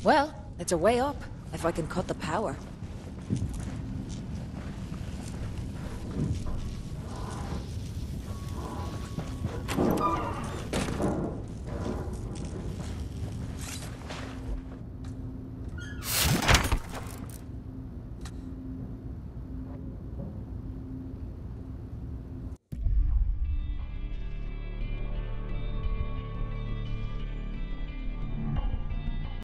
Well, it's a way up, if I can cut the power.